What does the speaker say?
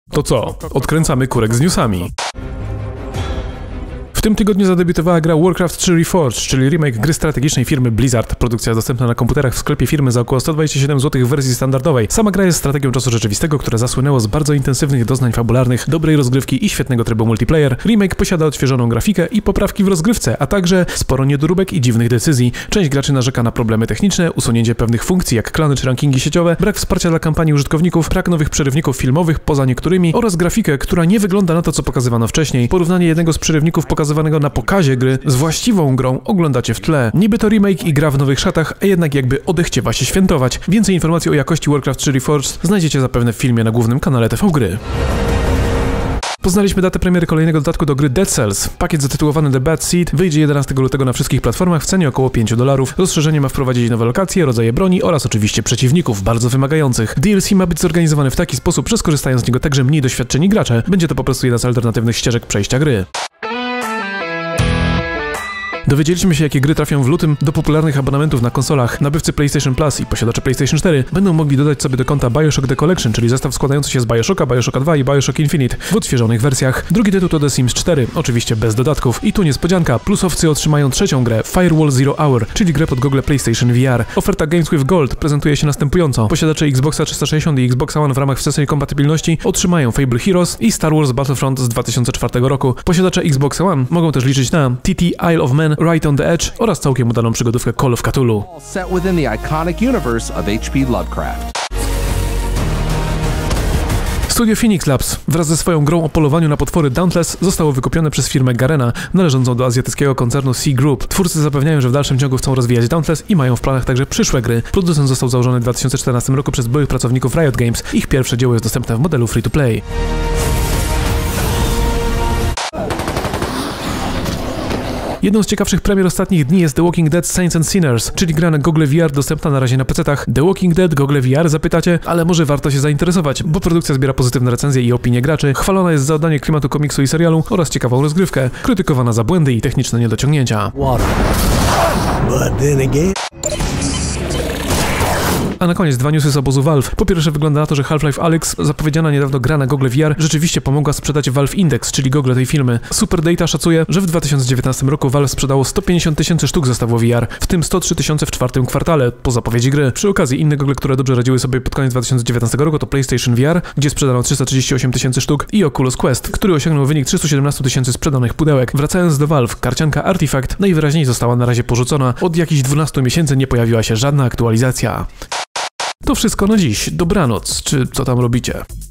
To co? Odkręcamy kurek z newsami. W tym tygodniu zadebiutowała gra Warcraft 3 Reforged, czyli remake gry strategicznej firmy Blizzard. Produkcja dostępna na komputerach w sklepie firmy za około 127 zł w wersji standardowej. Sama gra jest strategią czasu rzeczywistego, która zasłynęło z bardzo intensywnych doznań fabularnych, dobrej rozgrywki i świetnego trybu multiplayer. Remake posiada odświeżoną grafikę i poprawki w rozgrywce, a także sporo niedoróbek i dziwnych decyzji. Część graczy narzeka na problemy techniczne, usunięcie pewnych funkcji jak klany czy rankingi sieciowe, brak wsparcia dla kampanii użytkowników, brak nowych przerywników filmowych poza niektórymi oraz grafikę, która nie wygląda na to, co pokazywano wcześniej. Porównanie jednego z przerywników pokazywanego na pokazie gry z właściwą grą oglądacie w tle. Niby to remake i gra w nowych szatach, a jednak jakby odechciewa się świętować. Więcej informacji o jakości Warcraft 3 Reforged znajdziecie zapewne w filmie na głównym kanale TV Gry. Poznaliśmy datę premiery kolejnego dodatku do gry Dead Cells. Pakiet zatytułowany The Bad Seed wyjdzie 11 lutego na wszystkich platformach w cenie około $5. Rozszerzenie ma wprowadzić nowe lokacje, rodzaje broni oraz oczywiście przeciwników bardzo wymagających. DLC ma być zorganizowany w taki sposób, że skorzystają z niego także mniej doświadczeni gracze. Będzie to po prostu jedna z alternatywnych ścieżek przejścia gry. Dowiedzieliśmy się, jakie gry trafią w lutym do popularnych abonamentów na konsolach. Nabywcy PlayStation Plus i posiadacze PlayStation 4 będą mogli dodać sobie do konta BioShock The Collection, czyli zestaw składający się z BioShocka, BioShocka 2 i BioShock Infinite w odświeżonych wersjach. Drugi tytuł to The Sims 4, oczywiście bez dodatków. I tu niespodzianka, plusowcy otrzymają trzecią grę, Firewall Zero Hour, czyli grę pod gogle PlayStation VR. Oferta Games with Gold prezentuje się następująco. Posiadacze Xboxa 360 i Xboxa One w ramach wstecznej kompatybilności otrzymają Fable Heroes i Star Wars Battlefront z 2004 roku. Posiadacze Xboxa One mogą też liczyć na TT Isle of Man, Right on the Edge oraz całkiem udaną przygodówkę Call of Cthulhu. Set within the iconic universe of H.P. Lovecraft. Studio Phoenix Labs wraz ze swoją grą o polowaniu na potwory Dauntless zostało wykupione przez firmę Garena, należącą do azjatyckiego koncernu Sea Group. Twórcy zapewniają, że w dalszym ciągu chcą rozwijać Dauntless i mają w planach także przyszłe gry. Producent został założony w 2014 roku przez byłych pracowników Riot Games. Ich pierwsze dzieło jest dostępne w modelu free-to-play. Jedną z ciekawszych premier ostatnich dni jest The Walking Dead Saints and Sinners, czyli gra na gogle VR dostępna na razie na PC-tach. The Walking Dead, gogle VR, zapytacie, ale może warto się zainteresować, bo produkcja zbiera pozytywne recenzje i opinie graczy, chwalona jest za oddanie klimatu komiksu i serialu oraz ciekawą rozgrywkę, krytykowana za błędy i techniczne niedociągnięcia. A na koniec dwa newsy z obozu Valve. Po pierwsze, wygląda na to, że Half-Life Alyx, zapowiedziana niedawno gra na gogle VR, rzeczywiście pomogła sprzedać Valve Index, czyli gogle tej firmy. Superdata szacuje, że w 2019 roku Valve sprzedało 150 000 sztuk zestawu VR, w tym 103 000 w czwartym kwartale, po zapowiedzi gry. Przy okazji, inne gogle, które dobrze radziły sobie pod koniec 2019 roku, to PlayStation VR, gdzie sprzedano 338 000 sztuk, i Oculus Quest, który osiągnął wynik 317 000 sprzedanych pudełek. Wracając do Valve, karcianka Artifact najwyraźniej została na razie porzucona. Od jakichś 12 miesięcy nie pojawiła się żadna aktualizacja. To wszystko na dziś. Dobranoc, czy co tam robicie?